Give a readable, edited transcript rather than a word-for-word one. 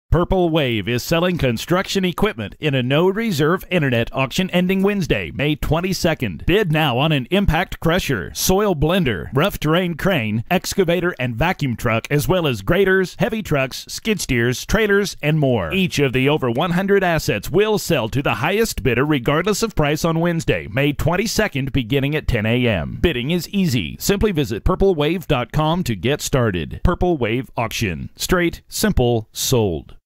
Purple Wave is selling construction equipment in a no-reserve internet auction ending Wednesday, May 22nd. Bid now on an impact crusher, soil blender, rough terrain crane, excavator, and vacuum truck, as well as graders, heavy trucks, skid steers, trailers, and more. Each of the over 100 assets will sell to the highest bidder regardless of price on Wednesday, May 22nd, beginning at 10 a.m. Bidding is easy. Simply visit purplewave.com to get started. Purple Wave Auction. Straight, simple, sold.